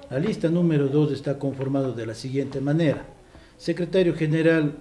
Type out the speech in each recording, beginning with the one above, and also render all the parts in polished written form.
La lista número 2 está conformado de la siguiente manera. Secretario general,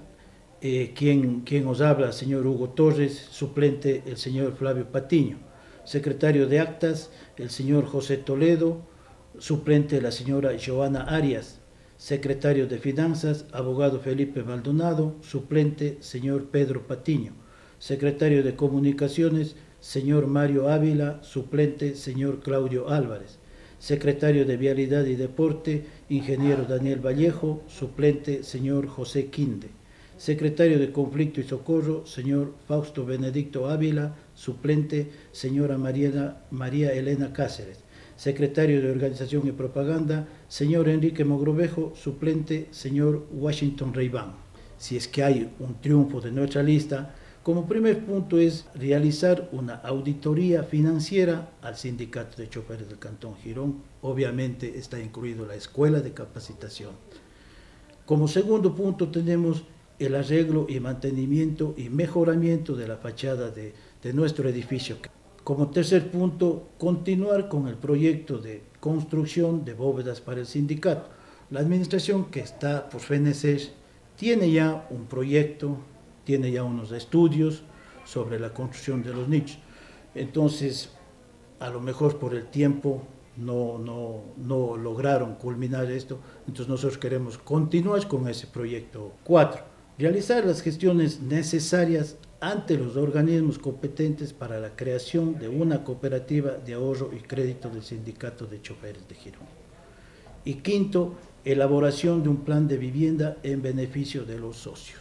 quien os habla, señor Hugo Torres, suplente, el señor Flavio Patiño. Secretario de actas, el señor José Toledo, suplente, la señora Joana Arias. Secretario de finanzas, abogado Felipe Maldonado, suplente, señor Pedro Patiño. Secretario de comunicaciones, señor Mario Ávila, suplente, señor Claudio Álvarez. Secretario de Vialidad y Deporte, ingeniero Daniel Vallejo, suplente, señor José Quinde. Secretario de Conflicto y Socorro, señor Fausto Benedicto Ávila, suplente, señora María Elena Cáceres. Secretario de Organización y Propaganda, señor Enrique Mogrovejo, suplente, señor Washington Reiván. Si es que hay un triunfo de nuestra lista, como primer punto es realizar una auditoría financiera al Sindicato de Choferes del Cantón Girón. Obviamente está incluido la escuela de capacitación. Como segundo punto tenemos el arreglo y mantenimiento y mejoramiento de la fachada de nuestro edificio. Como tercer punto, continuar con el proyecto de construcción de bóvedas para el sindicato. La administración que está por fenecer tiene ya un proyecto, tiene ya unos estudios sobre la construcción de los nichos. Entonces, a lo mejor por el tiempo no lograron culminar esto, entonces nosotros queremos continuar con ese proyecto. 4. Realizar las gestiones necesarias ante los organismos competentes para la creación de una cooperativa de ahorro y crédito del Sindicato de Choferes de Girón. Y 5. Elaboración de un plan de vivienda en beneficio de los socios.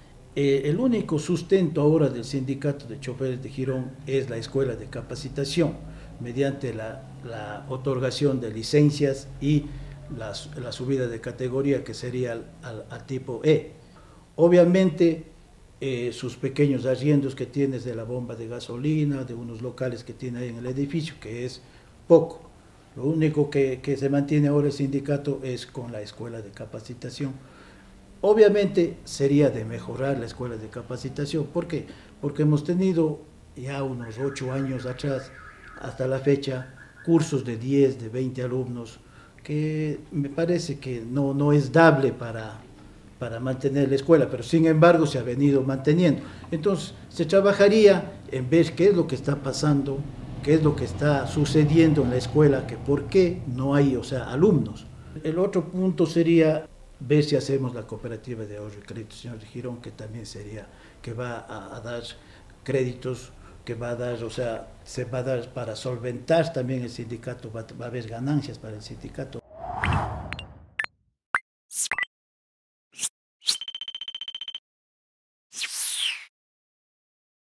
El único sustento ahora del Sindicato de Choferes de Girón es la escuela de capacitación, mediante la otorgación de licencias y la subida de categoría, que sería al tipo E. Obviamente, sus pequeños arriendos que tienes de la bomba de gasolina, de unos locales que tiene ahí en el edificio, que es poco. Lo único que se mantiene ahora el sindicato es con la escuela de capacitación. Obviamente sería de mejorar la escuela de capacitación. ¿Por qué? Porque hemos tenido ya unos 8 años atrás, hasta la fecha, cursos de 10, de 20 alumnos, que me parece que no es dable para mantener la escuela, pero sin embargo se ha venido manteniendo. Entonces se trabajaría en ver qué es lo que está pasando, qué es lo que está sucediendo en la escuela, que por qué no hay, alumnos. El otro punto sería ver si hacemos la cooperativa de ahorro y crédito, señor de Girón, que también sería, que va a dar créditos, que va a dar, se va a dar para solventar también el sindicato, va a haber ganancias para el sindicato,